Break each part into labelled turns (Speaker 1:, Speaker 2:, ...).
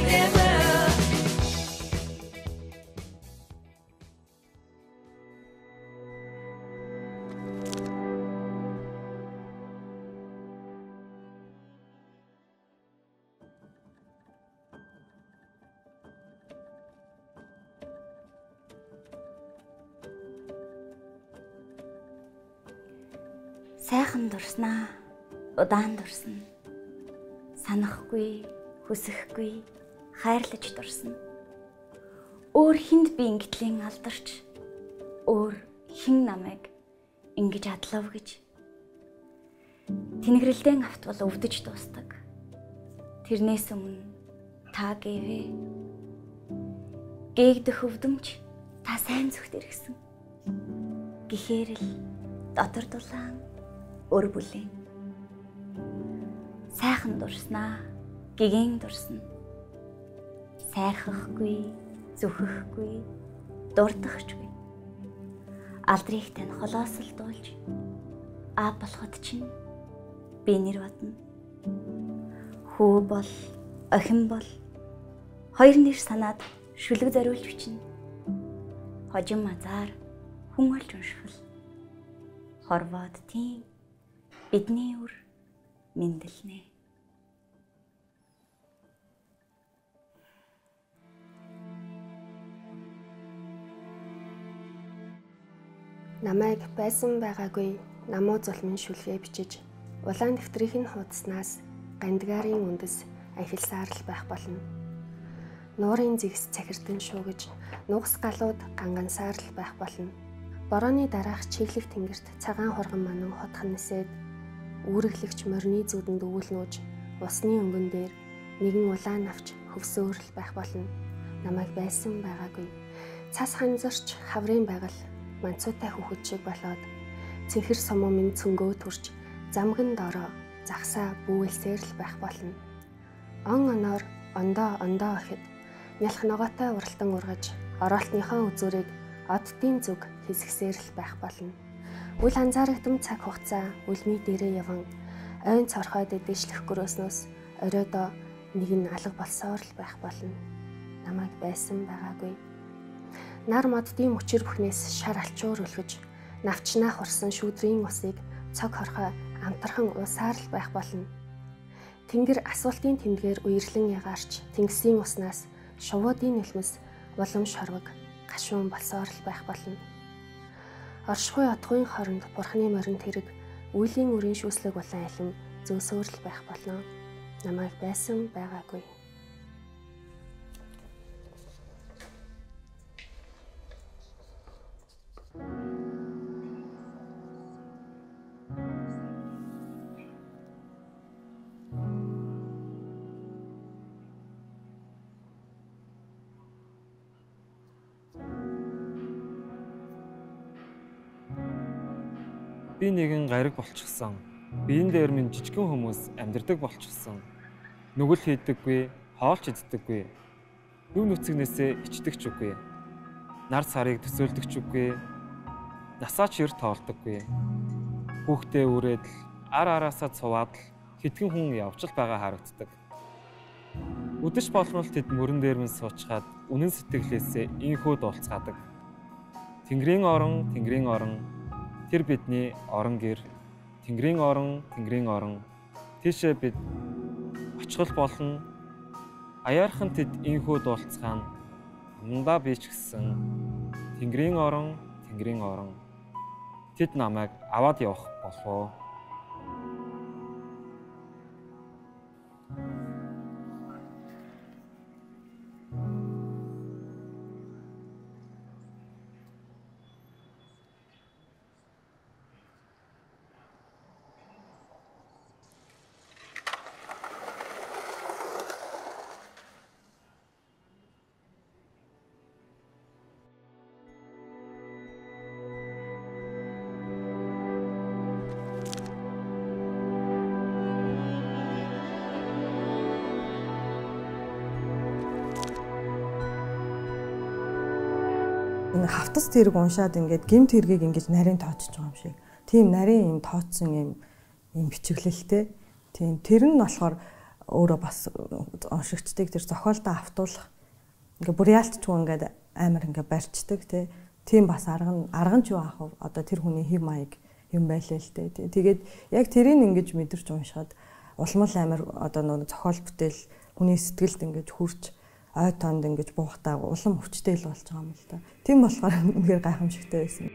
Speaker 1: Сайхан дурснаа, удаан дурсна. Санахгүй, хүсэхгүй, хайрлаж дурсна. Өөр хүнд би ингэтлийн алдарч, өөр хэн намайг ингэж адлав гэж. Тэнгэрлэлдэн автвал өвдөж дуустдаг. Тэрнээс өмнө та гэвэ. Гээгдэх өвдөмж та сайн зүгт иргсэн. Гэхээр л дотор дулаан өр бүлээн. Сайхан дурснаа, гэгэн дурсна. Сайрхахгүй, зүхэхгүй, дурдахчгүй. Алдрыг тань холоос л дуулж, аав болоход чинь би нэр бодно. Хүү бол, охин бол, хоёр нэр санаад шүлэг зориулж бичнэ. Хожим мазаар хүн олж уншвал хорвоод тийм бидний үр мэндэлнэ.
Speaker 2: Намайг байсан байгаагүй намуу зулмын шүлгээ бичиж улаан дэвтрийг нь хуудаснаас гандгаарын үндэс ахилсаар л байх болно. Нуурын зэгс цахирдан шуугиж нугас галууд гангансаар л байх болно. Борооны дараах чиглэг тэнгэрт цагаан хурган манан хотхон нисээд үүрэглэгч морины зүудэнд өвөлнөөж усны өнгөн дээр нэгэн улаан авч хөвсөөрл байх болно. Намайг байсан байгаагүй. Цас ханзарч хаврын байгал манцуутай хөхөд шиг болоод цэнхэр сумуу минь цөнгөө төрж замган дороо загсаа бүүэлсээр л байх болно. Он оноор ондоо охид нялх ногоотой уралтан ургаж ороолтныхоо үзүүрийг оддын зүг хэсгсээр л байх болно. Үл анзаарагдам цаг хугацаа үлмий дээрээ яван ойн цорхойд дэвшлэх гөрөөснөөс оройдоо нэг нь алга болсоор л байх болно. Намайг байсан байгаагүй. Нар моддын мөчөр бүхнээс шар алчуур өлгөж навчнаа хурсан шүүдрийн усыг цог хорхой амтархан уусаар л байх болно. Тэнгэр асуултын тэмдгээр үерлэн ягаарч тэнгисийн уснаас шувуудын нэлмэс улам шорвог гашуун болсоор л байх болно. Оршихуй отгойн хоронд бурхны морин тэрэг үеийн үрийн шүүслэг улаан алим зөөсөөр л байх болно. Намайг байсан байгаагүй.
Speaker 3: Би нэгэн гариг болчихсон. Биен дээр минь жижигхэн хүмүүс амьдардаг болчихсон. Нүгэл хийдэггүй, хоолч иддэггүй. Нүв нүцгнээсээ ичдэгч үгүй. Нар сарыг төсөөлдөгч үгүй. Насаач ер тоолдоггүй. Хүүхдээ үрээд л ар араасаа цуваад л хэдхэн хүн явж л байгаа харагддаг. Үдэш болгон л тэд мөрөн дээр минь суучгаад үнэн сэтгэлээсээ инхүү дуулцгаадаг. Тэнгэрийн орон тэр бидний орон гэр, Тэнгэрийн орон, тийшээ бид очихл болно. Аяархан тэд инхүү дуулцгаана. Амандаа би ч гэсэн Тэнгэрийн орон, тэд намайг аваад явах болов.
Speaker 4: Энэ хавтас тэрэг уншаад ингээд гэмт хэргийг ингэж нарийн тооцож байгаа юм шиг. Тийм нарийн юм тооцсон юм бичиглэлтэй. Тийм тэр нь болохоор өөрөө бас уншигчдыг тэр зохиолдоо автуулах ингээ бүр яалтчгүй ингээд амар ингээ барьцдаг тийм бас арга нь ч юу аах вэ? Одоо тэр хүний хэв маяг юм байлээ л дээ. Тэгээд яг тэрийг ингэж мэдэрч уншихад улмал амар одоо нөгөө зохиол бүтээл хүний сэтгэлд ингэж хүрч ой тоонд ингэж буухтаа улам хүчтэй л болж байгаа юм л да. Тийм болохоор үнэхээр гайхамшигтай байсан.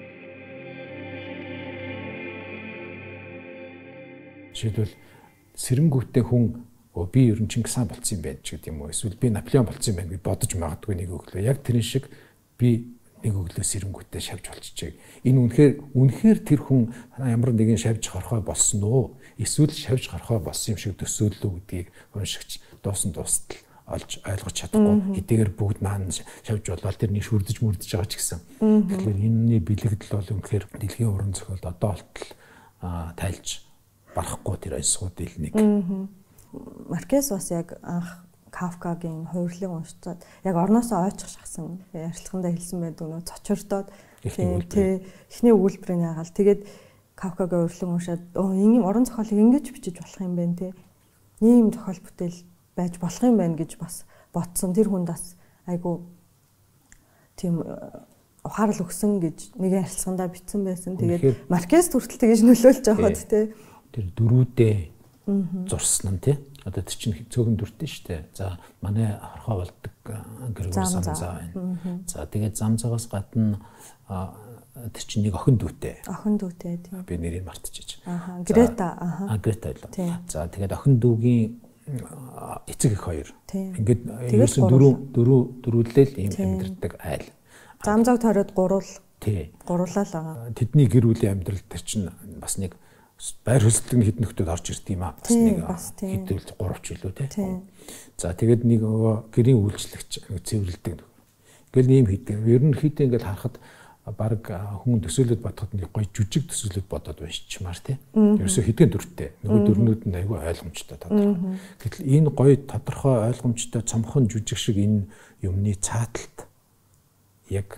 Speaker 5: Жишээлбэл сэрэнгүүтээ хүн би ер нь Чингис хаан болцсон юм байна ч гэдэг юм уу. Эсвэл би Наполеон болцсон юм байна гэж бодож магадгүй нэг өглөө. Яг тэрэн шиг би нэг өглөө сэрэнгүүтээ шавж болчихжээ. Энэ үнэхээр тэр хүн ямар нэгэн шавж хорхой болсон уу? Эсвэл шавж хорхой болсон юм шиг төсөөллөө гэдгийг уншигч дуустал олж ойлгож чадахгүй. Хэдийгээр бүгд маань шавж болоод тэрний шүрдэж мөрдөж байгаа ч гэсэн. Тэгэхээр энэний бэлэгдэл бол үнэхээр дэлхийн уран зохиолд одоо болтол тайлж барахгүй тэр ансгуудын нэг.
Speaker 4: Маркес бас яг анх Кафкагийн хувирлыг уншаад яг орноосоо ойчих шахсан ярилцлагандаа хэлсэн байдаг нөө цочордоод эхний өгүүлбэрийн ягаал тэгээд Кафкагийн хувирлыг уншаад ийм орон зохиолыг ингэж бичиж болох юм байна те. Ийм зохиол бүтээл байж болох юм байна гэж бас ботсон. Тэр хүнд бас айгу тийм ухаарал өгсөн гэж нэг ярилцлагандаа бичсэн байсан. Тэгээд Маркес хүртэл тэгэж нөлөөлж байгаад те.
Speaker 5: Тэр дөрүүдээ зурсан нь тий. Одоо тэр чинь цөөхөн дүртэй шүү дээ. За манай хорхоо болдог гэрүүр замзаа байна. За тэгээд замзаагаас гадна тэр чинь нэг охин дүүтэй.
Speaker 4: Охин дүүтэй тийм.
Speaker 5: Би нэрийг мартчихэж.
Speaker 4: Грета.
Speaker 5: Грета байлаа. За тэгээд охин дүүгийн эцэг их хоёр. Ингээд ерөөсөн дөрүүлээл ийм амьдэрдэг айл.
Speaker 4: Замзааг тойроод гуруулаа л байгаа.
Speaker 5: Тэдний гэр бүлийн амьдрал тэр чинь бас нэг байр хөсөлтөг хэд нөхдөд орж ирд юм аа. Бас нэг хэдүүлж 3 ч илүү тий. За тэгээд нэг гэрийн үйлчлэгч цэвэрлдэг. Ингээл ийм хийдэг. Ерөнхийдөө ингээл харахад баг хүн төсөөлөд бодоход нэг гоё жүжиг төсөөлөд бодоод уншичмаар тий. Ерөөсөө хэдэн дүртэй. Нөгөө дөрнүүд нь айгүй ойлгомжтой тодорхой. Гэтэл энэ гоё тодорхой ойлгомжтой цомхон жүжиг шиг энэ юмны цааталт яг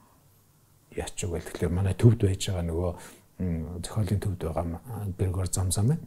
Speaker 5: яач вэ гэхээр манай төвд байж байгаа нөгөө зохиолын төвд байгаа Григор Замзам байна.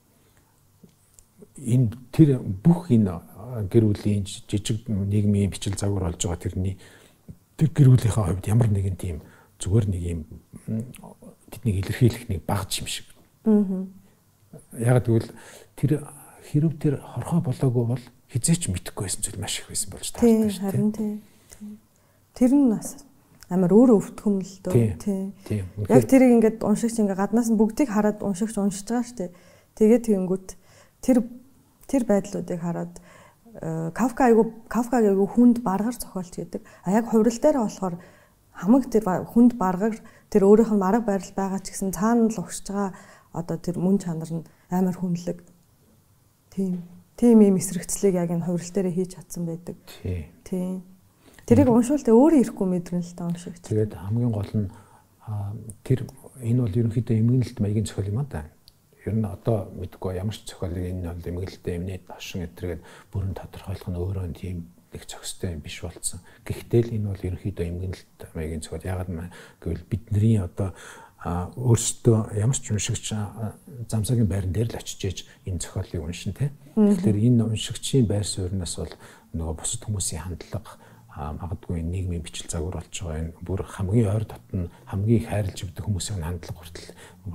Speaker 5: Энэ тэр бүх энэ гэр бүлийн жижиг нийгмийн бичил загвар болж байгаа тэрний тэр гэр бүлийнхаа хувьд ямар нэгэн тийм зүгээр нэг юм тэднийг илэрхийлэх нэг баг юм шиг. Яг тэгвэл тэр хэрв тэр хорхоо болоогүй бол хизээч мэдэхгүй байсан зүйл маш их байсан болж таардаг шүү дээ.
Speaker 4: Харин тийм. Тэр нь бас амар өөрөө өвтгөм л дөө тий. Яг тэрийг ингээд уншигч ингээд гаднаас нь бүгдийг хараад уншигч уншиж байгаа шүү дээ. Тэгээд тэгэнгүүт тэр байдлуудыг хараад Кафкагийн хүнд баргаар зохиолч гэдэг. Яг хувирал дээр болохоор хамаг тэр хүнд баргаар тэр өөрийнх нь марга байрал байгаа ч гэсэн цаана л угсж байгаа одоо тэр мөн чанар нь амар хүнлэг. Тийм ийм эсрэгцлийг яг энэ хувирал дээр хийж чадсан байдаг. Тий. Тэрийг уншуултаа өөрөө ирэхгүй мэдрэн л та уншигч.
Speaker 5: Тэгээд хамгийн гол нь тэр энэ бол ерөнхийдөө эмгэнэлт маягийн зохиол юм аа да. Ер нь одоо мэдгүй ямар ч зохиолыг энэ бол эмгэнэлтээ эмнээд хошин эдрэгээд бүрэн тодорхойлох нь өөрөө тийм нэг зохистой юм биш болсон. Гэхдээ л энэ бол ерөнхийдөө эмгэнэлт маягийн зохиол. Яагаад гэвэл бидний одоо өөрсдөө ямар ч уншигч замсагийн байран дээр л очиж энэ зохиолыг уншин тэ. Тэгэхээр энэ уншигчийн байр суурьнаас бол нөгөө бусад хүмүүсийн хандлага магадгүй нийгмийн бичил загвар болж байгаа энэ бүр хамгийн ойр дотн хамгийн их хайрлж өгдөг хүмүүсийн хандлага хүртэл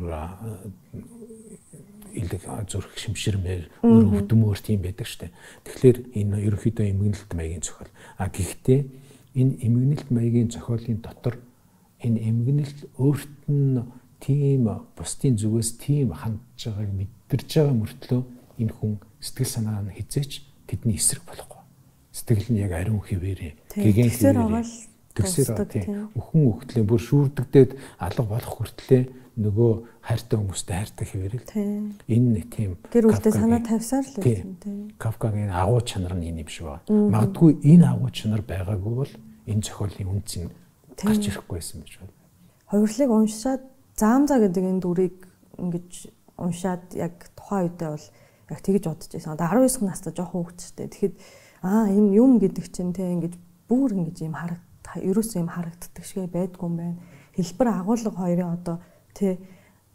Speaker 5: илэг зүрх шимширмээр өвдөмөр тийм байдаг штэ. Тэгэхээр энэ ерөнхийдөө эмгэнэлт маягийн зохиол. Гэхдээ энэ эмгэнэлт маягийн зохиолын дотор энэ эмгэнэлт өөрт нь тийм бусдын зүгээс тийм хандж байгааг мэдэрч байгаа мөртлөө энэ хүн сэтгэл санаа нь хизээч тэдний эсрэг болохгүй. Сэтгэл нь яг ариун хിവэрээ гэгэн хിവэрээ тэгсээр тийм өхөн өгтлээ бүр шүүрдэгдээд алга болох хүртлээ нөгөө хайртай хүмүүстэй хайртай хിവэрэл энэ тийм
Speaker 4: гэр бүлтэй санаа тавьсаар л байсан тийм
Speaker 5: Кафкагийн агуу чанар нь энэ юм шиг байна. Магадгүй энэ агуу чанар байгаагүй бол энэ зохиолын үнц нь гарч ирэхгүй байсан гэж байна.
Speaker 4: Хувирлыг уншаад Замзаа гэдэг энэ дүрийг ингэж уншаад яг тухайн үедээ бол яг тэгж бодож байсан. Одоо 19 настай жоох хүүхэдтэй. Тэгэхэд энэ юм гэдэг чинь те ингэж бүр ингэж юм ерөөсөө юм харагддаг шиг байдгүй юм байна. Хэлбэр агуулга хоёрын одоо те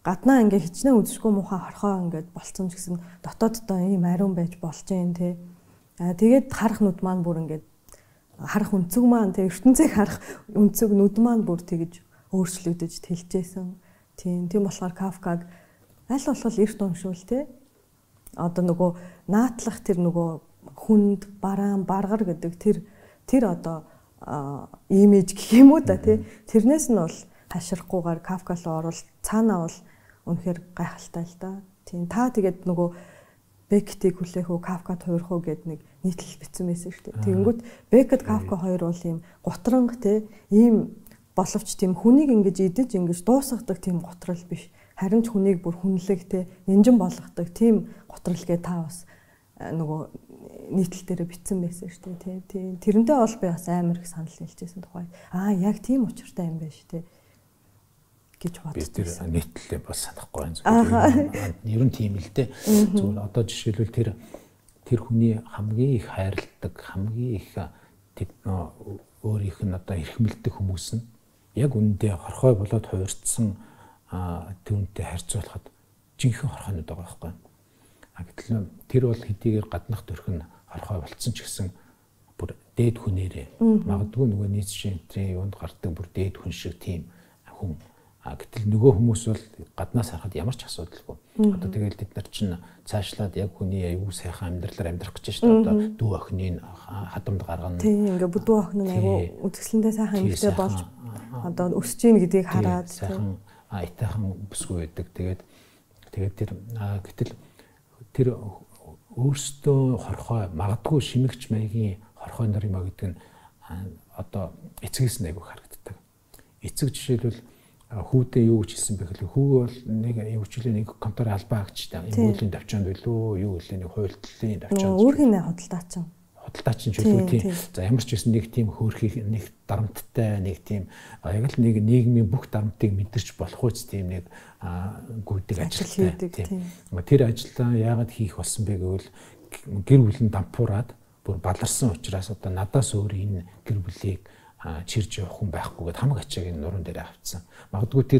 Speaker 4: гаднаа ингээ хичнээн үзэсгүй муухай хорхоо ингээд болцсон ч гэсэн дотооддоо ийм ариун байж болж जैन тий. Тэгээд харах нүд маань бүр ингээд харах өнцөг маань тий ертөнцийг харах өнцөг нүд маань бүр тэгж өөрчлөгдөж тэлжсэн. Тийм болохоор Кафкаг аль болох эрт уншвал тий. Одоо нөгөө наатлах тэр нөгөө хүнд бараан баргар гэдэг тэр одоо имиж гэх юм уу да тий. Тэрнээс нь бол хаширахгүйгээр Кафка руу орвол цаанаа бол үнэхээр гайхалтай л да. Тийм та тэгээд нөгөө Бекетийг хүлээх үү Кафкад хуурах уу гэд нэг нийтлэл бичсэн байсан шүү дээ. Тэгэнгүүт Бекет Кафка хоёр бол ийм гутранг тий ийм боловч тийм хүнийг ингэж идэж ингэж дуусгадаг тийм гутрал биш. Харин ч хүнийг бүр хүнлэг тий нэмжин болгодог тийм гутралгээ та бас нөгөө нийтлэл дээр бичсэн байсан шүү дээ тий. Тэрнтэй бол би бас амар их санал нийлжсэн тухай. Яг тийм учиртай юм байна шүү дээ гэж бодсон.
Speaker 5: Би тэр нийтлэлээ бас санахгүй байна зүгээр. Ер нь тийм л дээ. Зүгээр одоо жишээлбэл тэр хүний хамгийн их хайрладаг, хамгийн их өөрийнх нь одоо эрхмэлдэг хүмүүс нь яг үнэндээ хорхой болоод хуурцсан түүнтэй харьцуулахад жинхэнэ хорхойнууд байгаа байхгүй. Гэтэл тэр бол хэдийгээр гаднах төрх нь хорхой болцсон ч гэсэн бүр дээд хүнээрээ магадгүй нөгөө нийцшийн юунд гардаг бүр дээд хүн шиг тийм хүн. Гэтэл нөгөө хүмүүс бол гаднаас харахад ямар ч асуудалгүй. Одоо тэгэл бид нар чинь цаашлаад яг хүний аюу сайхан амьдралаар амьдрах гэж байна шүү дээ. Одоо дүү охиныг хадамд гаргана. Тийм ингээ дүү охин нь аюу үтгсэлэндээ сайхан эмэгтэй болж одоо өсөж ийн гэдгийг хараад сайхан айтайхан бүсгүй байдаг. Тэгээд тэр гэтэл тэр өөртөө хорхой магадгүй шимэгч маягийн хорхой нар юм а гэдэг нь одоо эцгээс нь аюу харагддаг. Эцэг жишээлбэл хүүдээ юу гэж хэлсэн бэ гэхэл хүү бол нэг юучлээ нэг контор албаа агчтай эмгүүлийн давчаанд билүү юу гэлээ нэг хуйлтлын давчаанд
Speaker 4: өөрхийн худалдаачин
Speaker 5: ч билүү тийм. За ямар ч байсан нэг тийм хөөрхий нэг дарамттай нэг тийм яг л нэг нийгмийн бүх дарамтыг мэдэрч болох үст тийм нэг гүйдэг ажилтай тийм. Тэр ажиллаа яагаад хийх болсон бэ гэвэл гэр бүл нь дампуураад бүр баларсан учраас одоо надаас өөр энэ гэр бүлийг чирж явах хүн байхгүй гэд хамаг ачааг энэ нуруунд дээр авцсан. Магадгүй тэр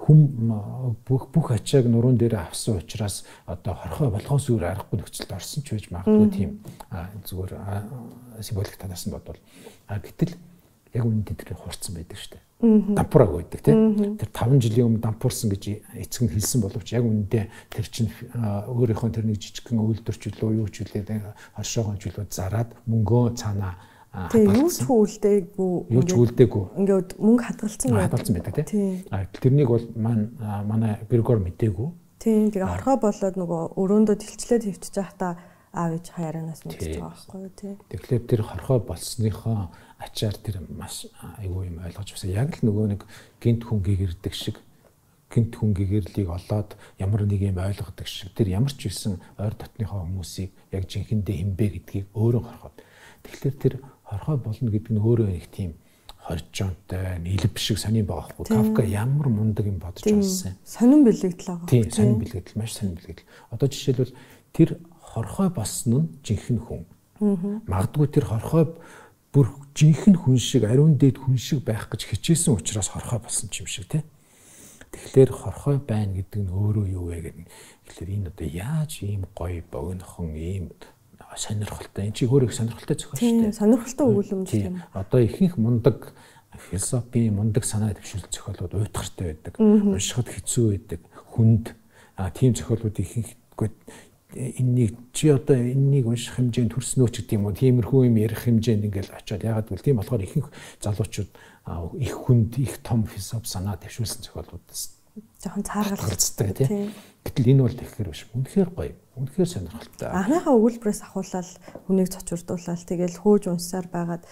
Speaker 5: хүм бүх ачааг нуруунд дээр авсан учраас одоо хорхой болгоос өөр аргагүй нөхцөлд орсон ч байж магадгүй тийм зүгээр символик танаас нь бодвол гэтэл яг үнэндээ тэр хурцсан байдаг шүү дээ. Дампуураг байдаг тийм. Тэр 5 жилийн өмнө дампуурсан гэж эцэг нь хэлсэн боловч яг үнэндээ тэр чинь өөрийнхөө тэр нэг жижигхэн үйлдвэрч үлээ юу ч үлээ хоршоогоо ч үлээ зараад мөнгөө цаанаа юу ч үлдээгүй. Ингээд мөнгө хадгалсан байдаг тийм. Тэрнийг бол манай Григор мдээгүй.
Speaker 4: Тийм. Тэгээ хорхоо болоод нөгөө өрөөндөө тэлчлээд хөвтөж байхдаа аав ээж хаяранаас мэдчихэж байгаа байхгүй юу тийм.
Speaker 5: Тэгэхээр тэр хорхоо болсныхоо ачаар тэр маш айгүй юм ойлгож байсан. Яг л нөгөө нэг гинт хүн гэгэрдэг шиг гинт хүн гэгэрлийг олоод ямар нэг юм ойлгодог шиг тэр ямар ч байсан ойр дотныхоо хүмүүсийг яг жинхэнэ хэмбэ гэдгийг өөрөө хорхоод. Тэгэхээр тэр хорхой болно гэдэг нь өөрөө их тийм хоржоонтой, нийлб шиг сонирн байгаа хгүй. Кафка ямар мундаг юм бодож байсан.
Speaker 4: Сонирн бэлэгдэл байгаа.
Speaker 5: Тийм, сонирн бэлэгдэл, маш сонирн бэлэгдэл. Одоо жишээлбэл тэр хорхой болсон нь жинхэнэ хүн. Магадгүй тэр хорхой бүр жинхэнэ хүн шиг, ариун дээд хүн шиг байх гэж хичээсэн учраас хорхой болсон юм шиг тийм. Тэгэхээр хорхой байна гэдэг нь өөрөө юу вэ гэдэг. Тэгэхээр энэ одоо яаж ийм гоё богинохон ийм сонирхолтой. Энд чи өөрөө их сонирхолтой зохиол шүү дээ.
Speaker 4: Сонирхолтой өгүүлэмж юм.
Speaker 5: Одоо ихэнх мундаг философийн мундаг санаа төвшүүлэлт зохиолууд уйтгартай байдаг. Уншихад хэцүү байдаг. Хүнд тийм зохиолууд ихэнхгүй энэнийг чи одоо энэнийг унших хэмжээнд хүрснөө ч гэдэг юм уу. Тиймэрхүү юм ярих хэмжээнд ингээл очиод ягаад гэвэл тийм болохоор ихэнх залуучууд их хүнд их том философи санаа төвшүүлсэн зохиолуудаас
Speaker 4: жоохон цааргалцдаг
Speaker 5: тийм. Гэтэл энэ бол тэгэхээр биш. Үнэхээр гоё. Үнэхээр сонирхолтой.
Speaker 4: Анхныхаа өгүүлбэрээс ахуулаад хүнийг цочирдуулаад тэгэл хөөж унсаар байгаад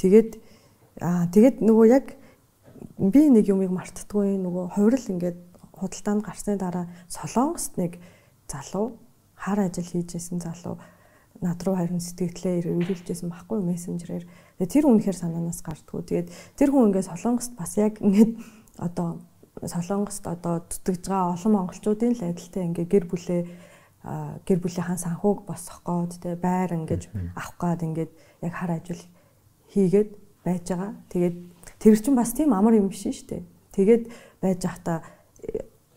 Speaker 4: тэгээд нөгөө яг би нэг юмыг мартдаггүй нөгөө хувирал ингээд худалдаанд гарсны дараа Солонгост нэг залуу хар ажил хийжсэн залуу над руу харин сэтгэлдээ ирүүлжсэн байхгүй мессенжерээр. Тэр үнэхээр санаанаас гардггүй. Тэгээд тэр хүн ингээд Солонгост бас яг ингээд одоо Солонгост одоо зүтгэж байгаа олон монголчуудын л адилтай ингээ гэр бүлийнхэн санхүүг босгох гээд тэ байр ингэж авах гээд ингээд яг хар ажил хийгээд байж байгаа. Тэгээд тэр чинь бас тийм амар юм биш шүү дээ. Тэгээд байж байхдаа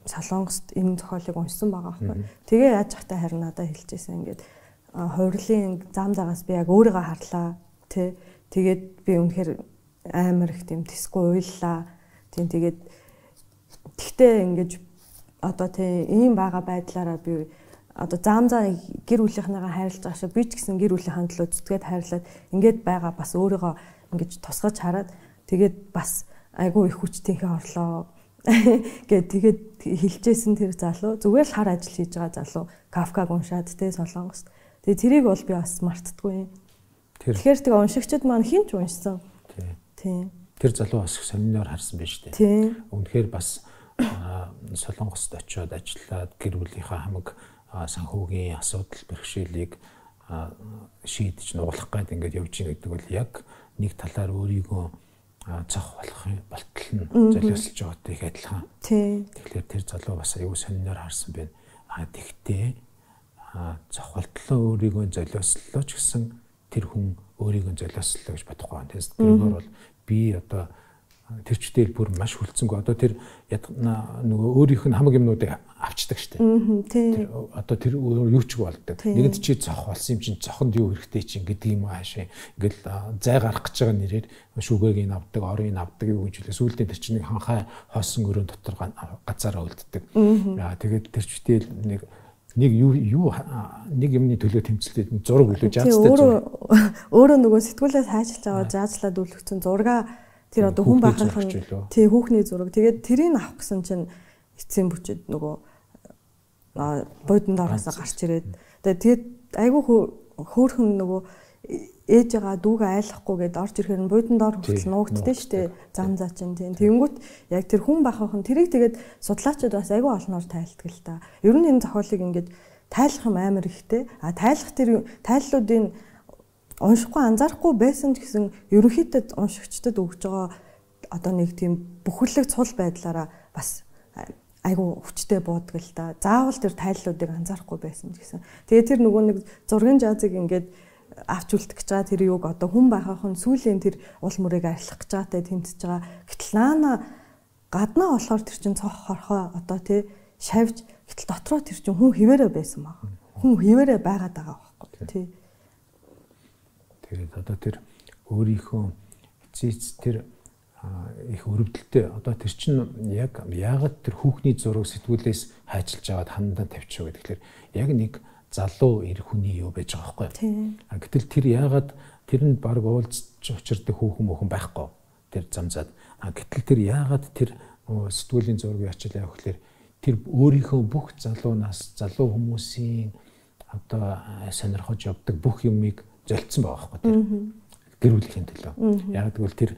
Speaker 4: Солонгост энэ зохиолыг уншсан байгаа байхгүй. Тэгээ яаж захтай харин надад хэлчихсэн ингээд хувирлын зам загаас би яг өөрийгөө харлаа тий. Тэгээд би үнэхээр амар их тийм тэсгүй уйллаа. Тийм тэгээд тэгтээ ингэж одоо тий ийм байгаа байдлаараа би одоо заамзаа гэр бүлийнхнийгаа хайрлаж байгаа шиг би ч гэсэн гэр бүлийнхаа төлөө зүтгээд хайрлаад ингээд байгаа бас өөрийгөө ингэж тусгаж хараад тэгээд бас айгүй их хүчтийнхээ орлоо гэд тэгээд хэлжсэн тэр залуу зүгээр л хар ажил хийж байгаа залуу Кафкаг уншаад тий Солонгост. Тэгээд тэрийг бол би бас мартдаггүй. Тэгэхээр тэгээ уншигчид маань хин ч уншсан. Тий.
Speaker 5: Тэр залуу бас сониноор харсан байж тээ.
Speaker 4: Тий.
Speaker 5: Үнэхээр бас Солонгост очиод ажиллаад гэр бүлийнхаа хамаг санхүүгийн асуудал бэрхшээлийг шийдэж нугалах гээд ингээд явж байгаа гэдэг бол яг нэг талаар өөрийгөө цах болохын болтол нь золиослж байгаатай их адилхан.
Speaker 4: Тий.
Speaker 5: Тэгэхээр тэр залуу бас аюу сониноор харсан байна. Тэгтээ цохолтлоо өөрийгөө золиослоо ч гэсэн тэр хүн өөрийгөө золиослоо гэж бодохгүй байна. Тэгэхээр бол би одоо тэр читэл бүр маш хүлцэнгүй. Одоо тэр нөгөө өөрийнх нь хамаг юмнуудыг авчдаг штеп.
Speaker 4: Тий.
Speaker 5: Одоо тэр юу ч болдог. Нэгд чи зох болсон юм чинь зохонд юу хэрэгтэй чинь гэдэг юм аашаа. Ингээл зай гарах гэж байгаа нэрээр шүгээг ин авдаг, орыг ин авдаг юу гэж хэлээ. Сүүлдээ тэр чинь ханхай хоосон өрөөнд дотор газаараа үлддэг. Тэгээд тэр читэл нэг юмны төлөө тэмцэлтэй зураг үлээж яастай зураг.
Speaker 4: Өөрөө нөгөө сэтгүүлээс хайчилж аваад заажлаад үлгцэн зурга тэр одоо хүн бахархан тий хүүхний зураг. Тэгээд тэрийг авах гэсэн чинь эцсийн бүчэд нөгөө бодон доороос гарч ирээд тэгээд айгүй хөөхөн нөгөө ээж байгаа дүүгээ айлахгүйгээд орж ирэхээр нь бодон доор хүртэл нуугддээ штэ зам заа чинь тийм. Тэнгүүт яг тэр хүн бахархан тэрийг тэгээд судлаачид бас айгүй олноор тайлдаг л та. Ер нь энэ зохиолыг ингээд тайлах юм амар ихтэй. Тайлах тэр тайллуудын уншихгүй анзаарахгүй байсан ч гэсэн ерөнхийдөө уншигчдад өгж байгаа одоо нэг тийм бүхэлэг цул байдлаараа бас айгу хүчтэй буудаг л да. Заавал тэр тайллуудыг анзаарахгүй байсан ч гэсэн. Тэгээ тэр нөгөө нэг зургийн жазыг ингээд авч үлдэх гэж байгаа тэр юуг одоо хүн байхын сүүлийн тэр уул мөрийг арилгах гэж байгаатай тэмцэж байгаа. Гэтэл наана гаднаа болохоор тэр чин цох хорхоо одоо тий шавж гэтэл дотроо тэр чин хүн хിവэрэ байсан баг. Хүн хിവэрэ байгаад байгаа байхгүй тий.
Speaker 5: Тэгээд одоо тэр өөрийнхөө эцэц тэр их өрөвдөлтөй одоо тэр чинь яг яагаад тэр хүүхний зураг сэтгүүлээс хайчилж аваад хандаа тавьчихв гэхээр яг нэг залуу эр хүний юу байж байгаа байхгүй. Гэтэл тэр яагаад тэр нь баг уулзч учирдаг хүүхэн байхгүй тэр замзаад. Гэтэл тэр яагаад тэр сэтгүүлийн зургийг ачаалаа гэхээр тэр өөрийнхөө бүх залуунаас залуу хүмүүсийн одоо сонирхож явдаг бүх юмыг золцсон байгаа байхгүй тэр гэр бүлийн төлөө. Яг тэгвэл тэр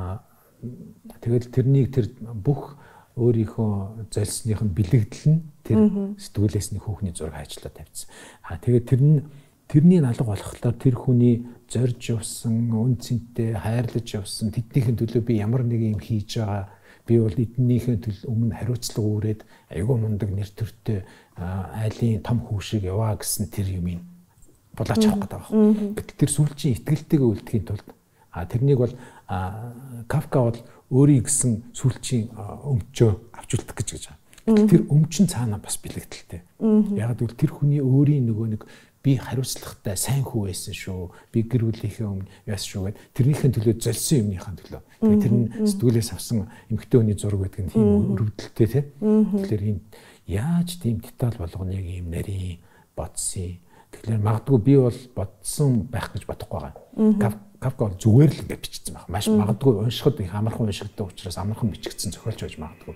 Speaker 5: тэгэл тэрнийг тэр бүх өөрийнхөө золсных нь бэлэгдэл нь тэр сэтгүүлээс нэг хүүхний зураг хайчлаад тавьчихсан. Тэгээд тэрний алга болохлоор тэр хүний зорж явсан, үн цэнтэй хайрлаж явсан тэднийхэн төлөө би ямар нэг юм хийж байгаа. Би бол эднийхэн төлөө өмнө хариуцлага үүрээд айгүй мундаг нэр төртэй айлын том хүүшиг яваа гэсэн тэр юмыг булаач авах гэдэг байна. Гэтэл тэр сүүлчийн итгэлтэйгээ үлдэхийн тулд тэрнийг бол Кафка бол өөрийн гэсэн сүүлчийн өмчөө авч үлдэх гэж байгаа. Тэр өмчин цаана бас бэлэгдэлтэй. Яг гэвэл тэр хүний өөрийн нөгөө нэг би хариуцлагатай сайн хүү байсан шүү. Би гэр бүлийнхээ өмнө яасан шүү гэд тэрнийхэн төлөө золсон юмныхаа төлөө. Тэгээд тэр нь сэтгүүлээс авсан эмэгтэй хүний зураг гэдэг нь тийм өрөвдөлттэй тийм. Тэгэхээр энэ яаж тийм деталь болгоно яг юм нарийн бодсон. Тэгэхээр магадгүй би бол бодсон байх гэж бодохгүй байгаа. Кафка бол зүгээр л ингэ бичсэн байх. Маш магадгүй уншихад их амархан уншигддаг учраас амархан бичигдсэн зохиолч байж магадгүй.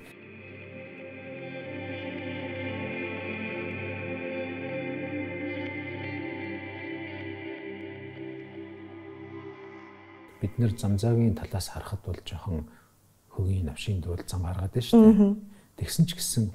Speaker 5: Бид нэр замзаагийн талаас харахад бол жоохон хөгийн навшийн дуул зам гаргаад байна шүү дээ. Тэгсэн ч гэсэн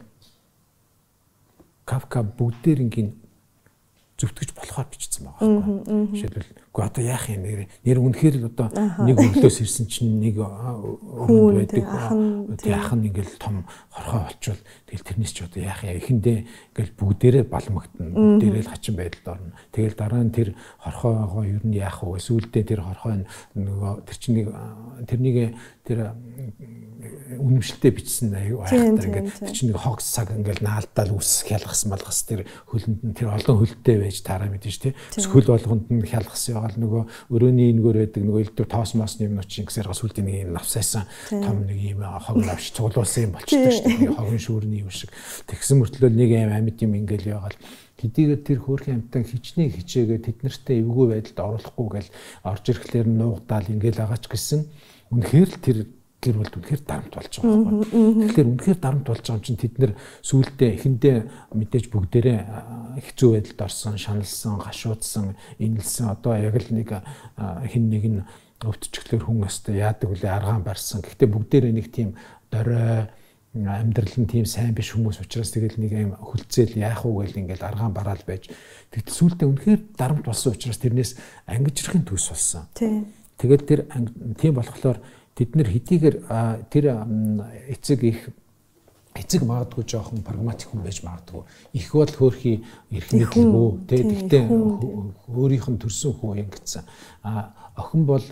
Speaker 5: Кафка бүгдээр ингийн зөвтгөж болохоор бичсэн байгаа байхгүй. Жишээлбэл үгүй одоо яах юм нэр үнэхээр л одоо нэг өглөөс ирсэн чинь нэг хүн байдаг. Ах нь ингээл том хорхоо болчвол тэгэл тэрнээс ч одоо яах яа эхэндээ ингээл бүгдээрээ балмагтана. Бүгдээрээ л хачин байдалд орно. Тэгэл дараа нь тэр хорхоогоо ер нь яах вэ? Сүүлдээ тэр хорхоо нөгөө тэр чинь тэрнийг тэр үнэмшилтэй бичсэн аюу хайхтар ингээд тэр чинь нэг хогс цаг ингээл наалдаал үс хялгас малгас тэр хөлөнд нь тэр олон хөлтэй байж таараа мэдэн ш тий. Хөл болгонд нь хялгас яваал нөгөө өрөөний энгээр байдаг нөгөө элдв тоос мосны юм чинь гэсээр сүүлдээ нэг юм навсайсан том нэг юм хог навш цуглуулсан юм болчтой ш тий. Хогийн шүүрний юм шиг. Тэгсэн мөртлөө нэг аим амьд юм ингээл яваал хэдийгээр тэр хөөрхөн амтан хичнээн хичээгээ тэд нартай эвгүй байдалд оруулахгүй гэл орж ирэхлээр нуугдаал ингээл агаач гэсэн үнэхээр л тэр гэр бүл үнэхээр дарамт болж байгаа байхгүй. Тэгэхээр үнэхээр дарамт болж байгаа юм чинь тэд нар сүүлдээ эхэндээ мэдээж бүгдээрээ хэцүү байдалд орсон, шаналсан, гашуудсан, инэлсэн одоо яг л нэг хин нэг нь өвтчихлэр хүн өстэй яадаг үлээ аргаан барьсан. Гэхдээ бүгдээрээ нэг тийм дорой амьдрал нь тийм сайн биш хүмүүс учраас тэгэл нэг юм хөлцөөл яах уу гэл ингээл аргаан бараал байж тэгт сүултээ үнэхээр дарамт болсон учраас тэрнээс ангижрахын төс болсон. Тэгэл тэр тийм болохоор тэд нар хэдийгээр тэр эцэг магадгүй жоохон прагматик хүн байж магадгүй их бол хөөрхий эрх мэдлгүй тэгтээ өөрийнх нь төрсөн хүү ингэсэн охин бол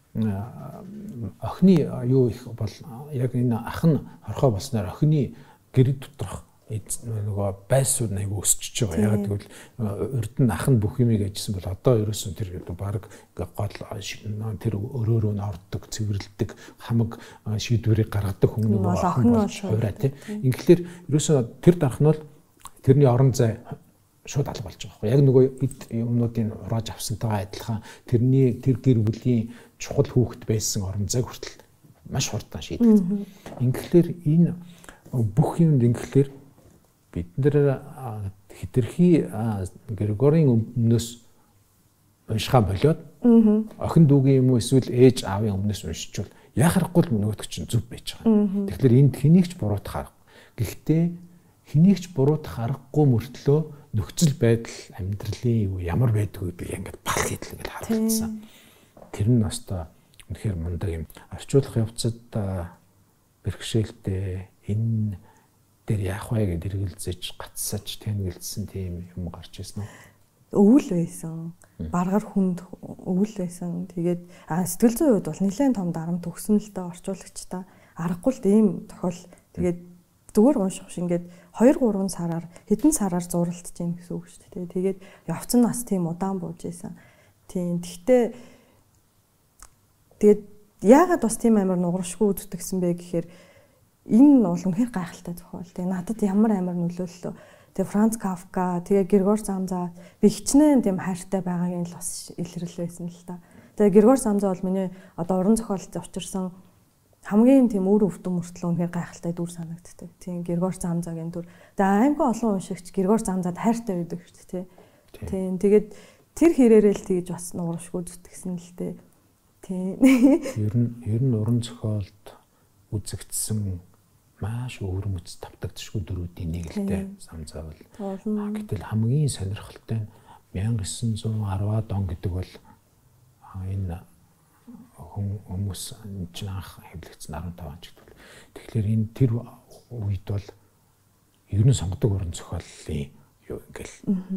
Speaker 5: охины юу их бол яг энэ ах нь хорхоо болсноор охины гэр доторх нөгөө байсууд аяг өсчихөж байгаа. Яг тэгвэл урд нь ах нь бүх юмыг ажилласан бол одоо ерөөсөн тэр баг гол тэр өрөөрөө нь ордог, цэвэрлдэг, хамаг шийдвэрийг гаргадаг хүн нөгөө охин болж хувраа тийм. Ингэлээр ерөөсөн тэр дарах нь бол тэрний орон зай шууд алга болж байгаа. Яг нөгөө юмнуудын урааж авсантайгаа адилхан тэрний тэр гэр бүлийн чухал хүүхэд байсан орон зайг хүртэл маш хурдан шийдэгдсэн. Ингэлээр энэ бүх юмд ингэлээр бид нэр хитрхи Григорийн өмнөөс уншихаа болоод охин дүүгийн юм уу эсвэл ээж аавын өмнөөс уншичвал яхахгүй л нөгөөдөг чинь зүв байж байгаа. Тэгэхээр энд хэнийг ч буруутах арга. Гэхдээ хэнийг ч буруутах аргагүй мөртлөө нөхцөл байдал амьдралын юу ямар байдгүй би ингээд бал хийдэл гэж харагдсан. Тэр нь өстой үнэхээр мундаг юм. Орчуулах явцад бэрхшээлтэй энэ дээр яах вэ гэдээ эргэлзэж гацсаж тэнгэлсэн тийм юм гарч ирсэн үү?
Speaker 4: Өвөл байсан. Баргар хүнд өвөл байсан. Тэгээд сэтгэл зүйн үед бол нэлээд том дарамт өгсөн л доо орчуулагчдаа. Аргагүй л ийм тохиол тэгээд зүгээр унших шиг ингээд 2-3 сараар хэдэн сараар зуралдаж юм гэсэн үг шүү дээ. Тэгээд явц нь бас тийм удаан бууж байсан. Тийм. Гэхдээ тэгээд яагаад бас тийм амар нуграшгүй үздэгсэн бэ гэхээр энэ бол үнэхээр гайхалтай зохиол. Тэгээ надад ямар амар нөлөөллөө. Тэгээ Франц Кафка, тэгээ Григор Замза би хичнээн тийм хайртай байгаагийн л бас илэрлэл байсан л та. Тэгээ Григор Замза бол миний одоо уран зохиолд учирсан хамгийн тийм өөр өвдөн мөртлөө үнэхээр гайхалтай дүр санагддаг. Тийм Григор Замзагийн дүр. Тэгээ аймаг олон уншигч Григор Замзад хайртай байдаг шүү дээ. Тийм тэгээд тэр хэрээрээ л тэгж бас нууршгүй зүтгэсэн л дээ. Тийм.
Speaker 5: Ер нь уран зохиолд үзэгдсэн маш өвөрмөц тавтагдшгүй дөрүүдийн нэг л дээ Замза бол. Гэтэл хамгийн сонирхолтой нь 1910-аад он гэдэг бол энэ хүмүүс чинь анх хэвлэгдсэн 15 он ч гэдэг. Тэгэхээр энэ тэр үед бол ер нь сонгодог уран зохиолын юу ингээл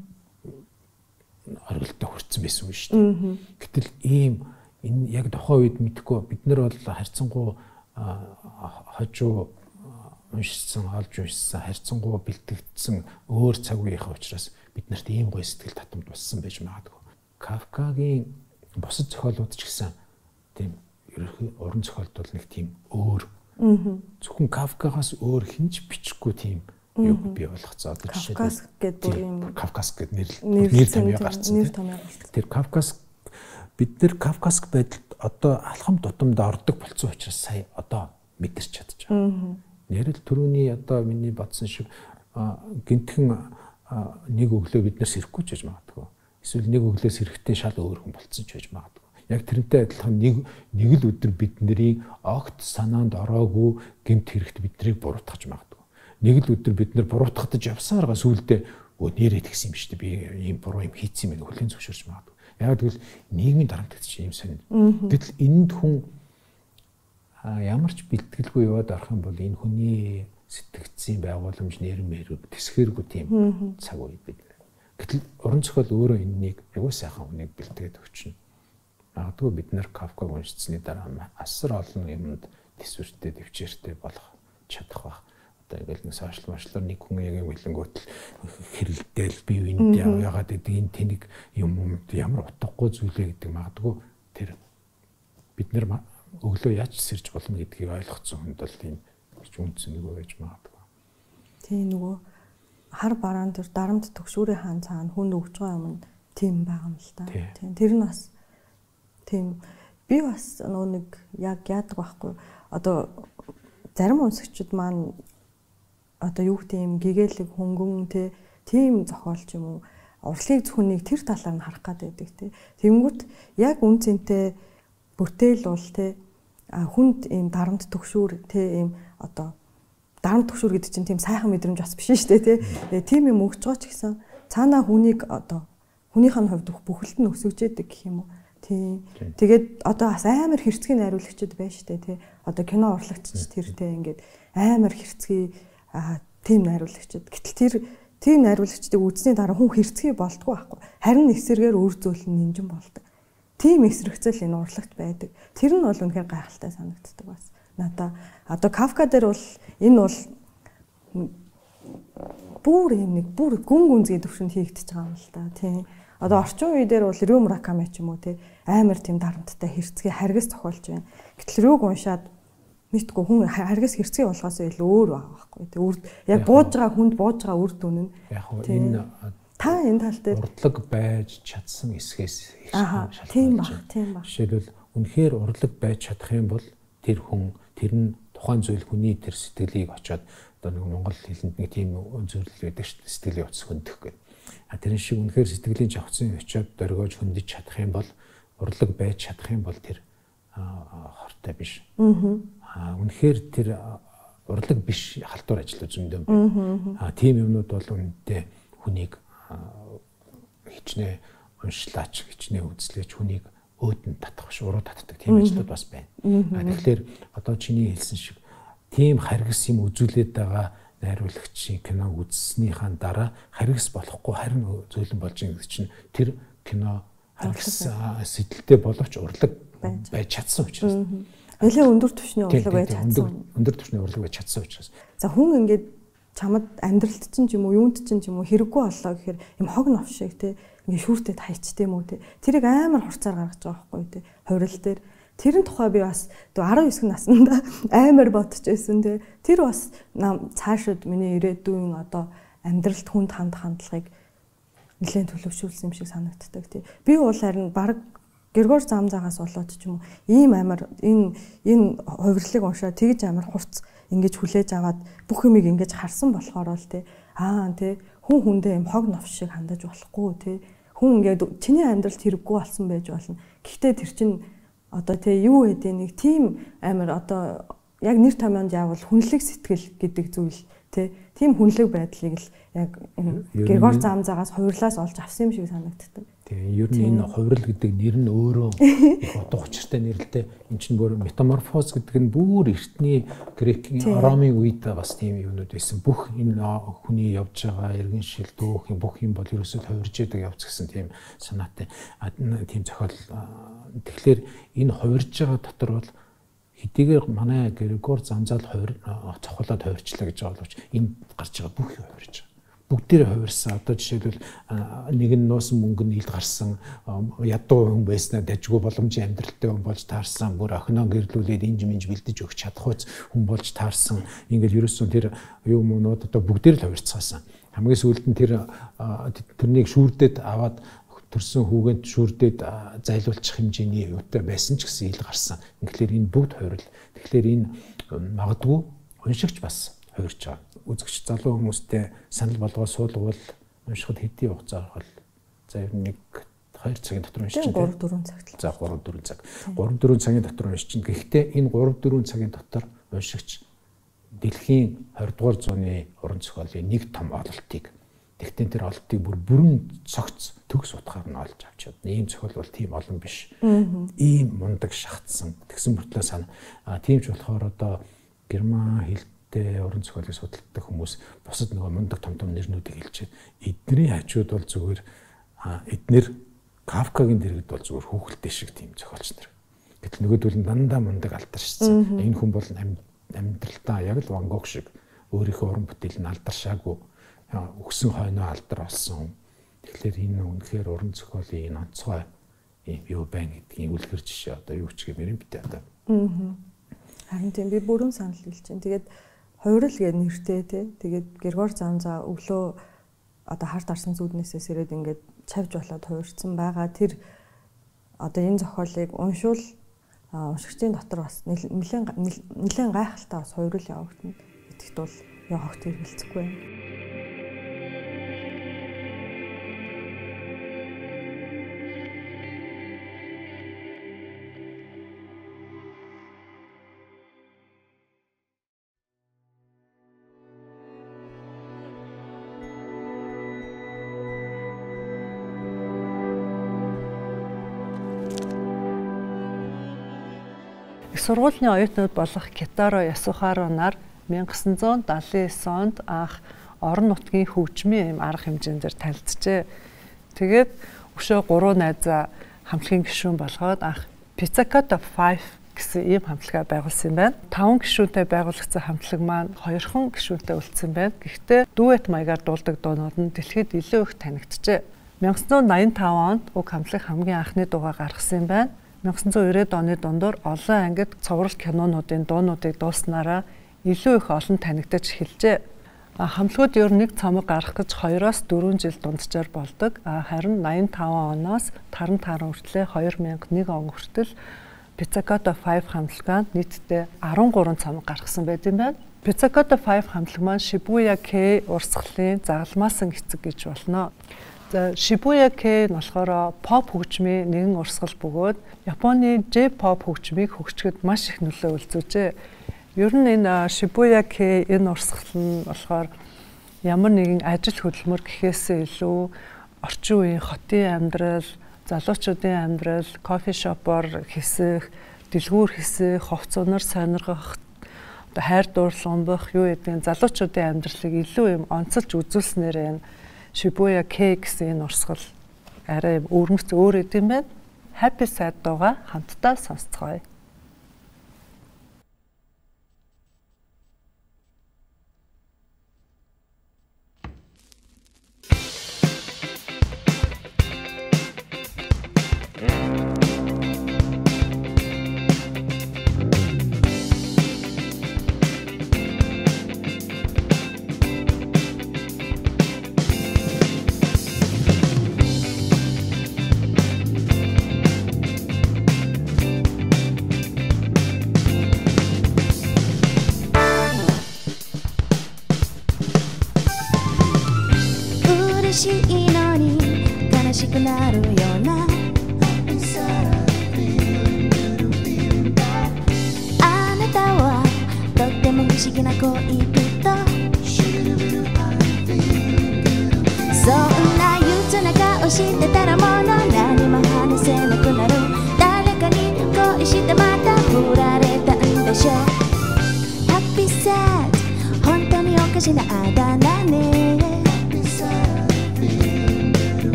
Speaker 5: оргилтой хүрсэн байсан юм шүү дээ. Гэтэл ийм энэ яг тухайн үед мэдхгүй бид нар бол харьцангуй хожуу уншсан, олж уншсан, харьцангуй бэлтгэгдсэн өөр цаг үеийнхаа учраас бид нарт ийм гоё сэтгэл татамд болсон байж магадгүй. Кафкагийн бусад зохиолууд ч гэсэн тийм ерөнхий уран зохиолд бол нэг тийм өөр. Зөвхөн Кафкагаас өөр хинж бичихгүй тийм юу бий болгоцоо.
Speaker 4: Кавказ гэдэг юм.
Speaker 5: Кавказ гэдэг нэр томьёо гарцсан. Тэр Кавказ бид нэр Кавказк байдалд одоо алхам тутамд ордог болсон учраас сая одоо мэдэрч чадчих. Нэрэл түрүүний одоо миний бодсон шиг гинтхэн нэг өглөө биднээс ирэхгүй ч гэж магадгүй. Эсвэл нэг өглөөс ирэхдээ шал өөр хүн болцсон ч гэж магадгүй. Яг тэрнтэй адилхан нэг л өдөр бидний огт санаанд ороогүй гэмт хэрэгт биднийг буруутгах магадгүй. Нэг л өдөр бид нар буруутгахтаж явсараа сүулдэ нэрээ тэгсэн юм шүү дээ. Би ийм буруу юм хийцсэн юм хөлийн зөвшөөрч магадгүй. Яг тэгвэл нийгмийн дарамт чинь юм сонир. Гэтэл энд хүн ямар ч бэлтгэлгүй яваад орох юм бол энэ хүний сэтгэгдсэн байгууламж нэрмээр тэсгэргүй тийм цаг үед бид. Гэтэл уран зохиол өөрөө энэнийг аюул сайхан үнийг бэлтгээд өгчнө. Магадгүй бид нар Кафкаг уншицсны дараа асар олон юмд төсвөртэй дэвчээртэй болох чадах байх. Одоо ингээл нэг сошиал машлаар нэг хүн яг мэлэнгүүт хэрэлдээл бие биендээ яагаад гэдэг энэ тэнэг юм ямар утгагүй зүйлээ гэдэг магадгүй тэр бид нар өглөө яаж сэрж болно гэдгийг ойлгоцсон хүнд бол тийм үндсэн нэг байж магадгүй.
Speaker 4: Тийм нөгөө хар бараан дээр дарамт төгшүүрийн хаан цаана хүн өгж байгаа юм тийм байгаа юм л да. Тийм тэр нь бас тийм би бас нөгөө нэг яг яадаг байхгүй. Одоо зарим унсагчид маань одоо юу гэдэг юм гэгээлэг хөнгөн тийм зохиолч юм уу урлагийг зөвхөн нэг тэр талаар нь харах гэдэг тий. Тэнгүүт яг үн цэнтэй бүтээл бол хүнд ийм дарамт төгшүүр ийм одоо дарамт төгшүүр гэдэг чинь тийм сайхан мэдрэмж бас биш шүү дээ тий. Тийм юм өгч байгаа ч гэсэн цаанаа хүнийг одоо хүнийх нь хувьд бүхэлд нь өсөж яадаг гэх юм уу. Тий. Тэгээд одоо бас амар хэрцгий найруулагчид байна шүү дээ тий. Одоо кино урлагчч тэр тий ингээд амар хэрцгий тийм найруулагчид. Гэтэл тийм найруулагчдыг үзсний дараа хүн хэрцгий болдгоо байхгүй. Харин эсэргээр өөр зүйл нь нэмжин болдог. Тийм эсрэгцэл энэ урлагт байдаг. Тэр нь бол үнэхээр гайхалтай санагддаг бас. Надаа одоо Кафка дээр бол энэ бол бүр гүн гүнзгий төвшөнд хийгдэж байгаа юм л да тий. Одоо орчин үе дээр бол Рю Мураками ч юм уу тий амар тийм дарамттай хэрцгий харгас зохиолж байна. Гэтэл Рюг уншаад мэдгүй хүн харгас хэрцгий болгоосоо илүү өөр байгаа байхгүй тий. Үрд яг бууж байгаа хүнд бууж байгаа үр дүн нь.
Speaker 5: Яг энэ
Speaker 4: та энэ тал дээр
Speaker 5: урлаг байж чадсан эсгээс
Speaker 4: шалтгаалж байна. Тийм ба.
Speaker 5: Жишээлбэл үнэхээр урлаг байж чадах юм бол тэр хүн тэр нь тухайн зүйл хүний тэр сэтгэлийг очоод одоо нэг монгол хэлэнд нэг тийм зөвлөл байдаг шүү дээ. Сэтгэлийн утас хөндөх гэдэг. Тэр шиг үнэхээр сэтгэлийн жавцсан очоод дөргөөж хөндөж чадах юм бол урлаг байж чадах юм бол тэр хортой биш. Үнэхээр тэр урлаг биш халтур ажил зөндөө байна. Тийм юмнууд бол үнэндээ хүнийг хичнээн уншлаач, хичнээн үзлээч хүнийг өөдөнд татах биш, уруу татдаг тийм ажлууд бас байна. Тэгэхээр одоо чиний хэлсэн шиг тийм харгас юм үзүүлээд байгаа найруулагчийн кино үзснийхаа дараа харгас болохгүй харин зөөлөн болж байгаа гэдэг чинь тэр кино харгас сэтэл боловч урлаг байж чадсан учраас.
Speaker 4: Нэлээ өндөр түвшний урлаг байж чадсан.
Speaker 5: Өндөр түвшний урлаг байж чадсан учраас.
Speaker 4: За хүн ингээд чамд амьдралт чинь ч юм уу юунд чинь ч юм уу хэрэггүй боллоо гэхээр юм хог нов шиг те ингээ шүүртэд хайчт юм уу те тэрийг амар хурцаар гаргаж байгаа байхгүй те хувирал дээр тэрэн тухай би бас 19 наснда амар бодож байсан те тэр бас цаашид миний ирээдүйн одоо амьдралт хүнд хандах хандлагыг нэлээд төлөвшүүлсэн юм шиг санагддаг те би бол харин баг Григор Замзаагаас болоод ч юм уу ийм амар энэ хувирлыг уншаад тэгж амар хурц ингэж хүлээж аваад бүх юмыг ингэж харсан болохоор л те хүн хүндээ юм хог нов шиг хандаж болохгүй те хүн ингээд чиний амьдралд хэрэггүй болсон байж болно. Гэхдээ тэр чин одоо те юу гэдэг нэг тийм амар одоо яг нэр томьёонд явбал хүнлэг сэтгэл гэдэг зүйл те тийм хүнлэг байдлыг л яг Григор Замзаагаас хувирлаас олж авсан юм шиг санагддаг.
Speaker 5: Тэгээ ер нь энэ хувирал гэдэг нэр нь өөрөө их утга учиртай нэрэлтэй. Энд чинь бүр метаморфоз гэдэг нь бүр эртний грекийн Ромын үед бас тийм юмнууд байсан. Бүх энэ хүний явж байгаа иргэн шил дүүх юм бүх юм бол ерөөсөө хувирж яадаг явц гэсэн тийм санаатай тийм зохиол. Тэгэхээр энэ хувирж байгаа дотор бол хэдийгээр манай Григор Замзаал цохолоод хувирчлаа гэж байгаа боловч энэ гарч байгаа бүх юм хувирж байгаа. Бүгдээрээ хувирсан. Одоо жишээлбэл нэг нь нуусан мөнгө нь илд гарсан ядуу хүн байснаа дажгүй боломжийн амьдралтай хүн болж таарсан. Бүр охиноо гэрлүүлээд инж минж бэлдэж өгч чадхуйц хүн болж таарсан. Ингээл ерөөсөн тэр юмнууд одоо бүгдээр л хувирцгаасан. Хамгийн сүүлд нь тэрнийг шүүрдээд аваад төрсөн хүүгэнд шүүрдээд зайлуулчих хэмжээний юутай байсан ч гэсэн ил гарсан. Тэгэхээр энэ бүгд хувирал. Тэгэхээр энэ магадгүй уншигч бас хувирч байгаа. Үзэгч залуу хүмүүстэй санал болгоо суулгавал уншихад хэдийн хугацаа бол за ер нь 1-2 цагийн дотор уншиж чинь
Speaker 4: 3-4 цагт.
Speaker 5: За 3-4 цаг. 3-4 цагийн дотор уншиж чинь. Гэхдээ энэ 3-4 цагийн дотор уншигч дэлхийн 20 дугаар зууны уран зохиолын нэг том ололтыг тэгтээ тэр ололтыг бүрэн цогц төгс утгаар нь олж авч чадна. Ийм зохиол бол тийм олон биш. Ийм мундаг шахацсан. Тэгсэн мөртлөө тийм ч болохоор одоо герман хэл тэ уран зохиолыг судалдаг хүмүүс бусад нөгөө мундаг том нэрнүүдийг хэлчихэд эдний хажууд бол зүгээр эднэр Кафкагийн дэргэд бол зүгээр хүүхэлтэй шиг тийм зохиолч нар. Гэтэл нөгөөдөл нь дандаа мундаг алдаршсан. Энэ хүн бол амьдралдаа яг л Ван Гог шиг өөрийнхөө уран бүтээл нь алдаршаагүй өгсөн хойноо алдар болсон. Тэгэхээр энэ үнэхээр уран зохиолын энэ онцгой юм юу байна гэдгийг үлгэр жишээ одоо юу ч гэмээр юм битээ одоо.
Speaker 4: Харин тийм би бүрэн санал хэлж байна. Тэгээд хувирал гэдэг нэртэй тий. Тэгээд Григор Занза өглөө одоо хард арсан зүуднээсээс ирээд ингээд чавж болоод хувирсан байгаа. Тэр одоо энэ зохиолыг уншвал уншигчдын дотор бас нэлээд гайхалтай бас хувирал явагдана. Итгэд бол явахт хэрэгэлцэхгүй байна.
Speaker 6: Их сургуулийн оюутнууд болох Китаро Ясухаро нар 1979 онд анх орон нутгийн хөгжмийн юм арга хэмжээндээр танилцжээ. Тэгээд өшөө 3 найзаа хамтлагийн гишүүн болгоод анх Pizzicato 5 гэсэн ийм хамтлагаа байгуулсан байна. 5 гишүүнтэй байгуулагдсан хамтлаг маань 2хан гишүүнтэй үлдсэн байна. Гэхдээ дуэт маягаар дуулдаг дуунууд нь дэлхийд илүү их танигджээ. 1985 онд уг хамтлаг хамгийн анхны дуугаа гаргасан байна. 1990-ад оны дундуур олон ангид цоврал кинонуудын дуунуудыг дуулснараа илүү их олон танигдаж эхэлжээ. Хамтлагууд ер нь нэг цомог гарах гэж 2-4 жил дунджаар болдог. Харин 85 оноос таран хүртлээр 2001 он хүртэл Pizzicato 5 хамтлагаа нийтдээ 13 цомог гаргасан байт юм байна. Pizzicato 5 хамтлаг маань Shibuya Kei урсгалын загалмаасан эцэг гэж болно. За Shibuya Kei нь болохоор pop хөгжмийн нэгэн урсгал бөгөөд Японы J-pop хөгжмийг хөгжихэд маш их нөлөө үзүүлжээ. Ер нь энэ Shibuya Kei энэ урсгал нь болохоор ямар нэгэн ажил хөдөлмөр гэхээсээ илүү орчин үеийн хотын амьдрал, залуучуудын амьдрал, кофе шопоор хэсэх, дэлгүүр хэсэх, хувц унаар сонирхох, одоо хайр дурлал өмбөх юу гэдэг нь залуучуудын амьдралыг илүү юм онцолж үзүүлснээр энэ Shibuya Kei гэсэн энэ урсгал арай өөрмөц өөр идэм байна. Happy Sad дуугаа хамтдаа сонсцгоё.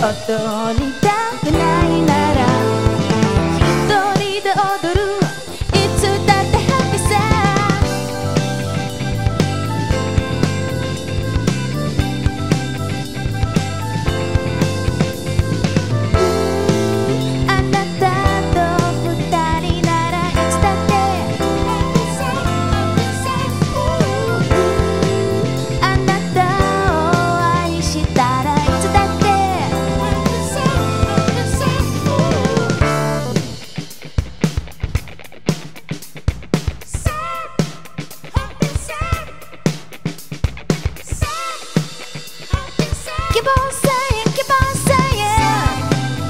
Speaker 1: 踊りたくないなら一人で踊るいつだってハッピーさあなたと二人ならいつだってあなたを愛したらいつだってKeep on saying, keep on saying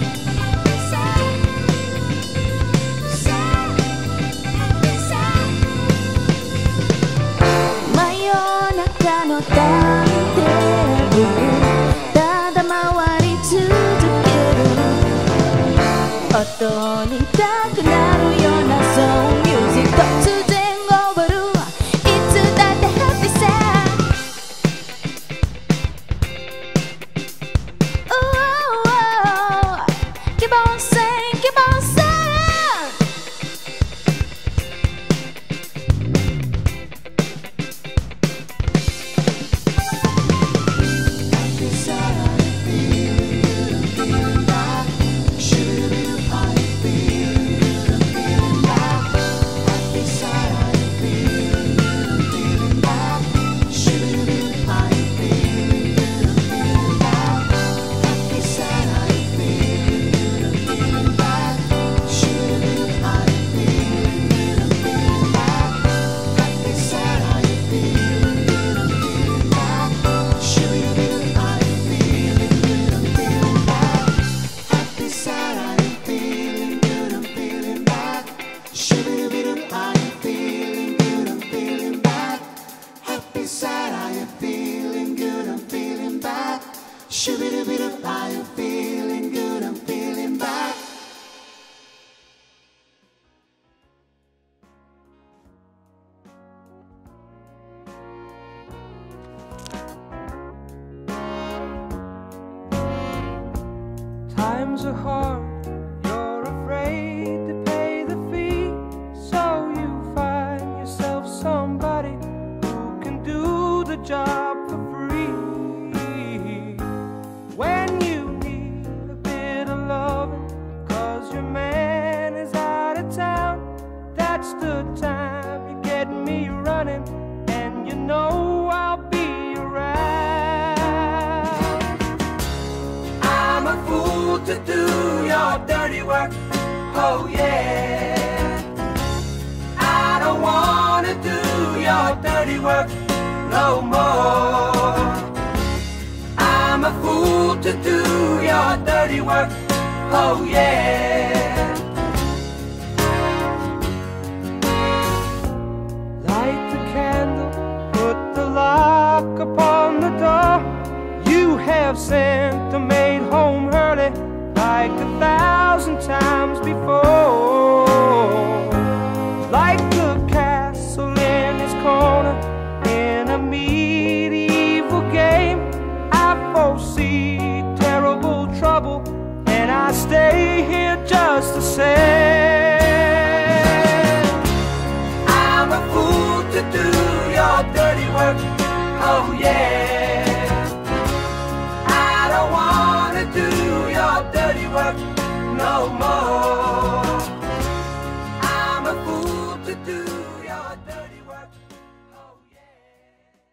Speaker 1: 真夜中のターンテーブルただ回り続ける踊りたくなるような Soul Music 突然終わるいつだってハッピーさKeep on saying, keep on saying
Speaker 7: Times are hard, you're afraid to pay the fee, so you find yourself somebody who can do the job for free. When you need a bit of loving, 'cause your man is out of town, that's the time you get me running, and you know I'll be around. I'm a fool to do your dirty work, oh yeah. I don't wanna do your dirty work no more. I'm a fool to do your dirty work, oh yeah. Light the candle, put the lock upon the door. You have sent the maid home early like 1,000 times before. Like the castle in its corner in a medieval game, I foresee terrible trouble, and I stay here just the same. I'm a fool to do your dirty work, oh yeah. I don't wanna do your dirty work no more.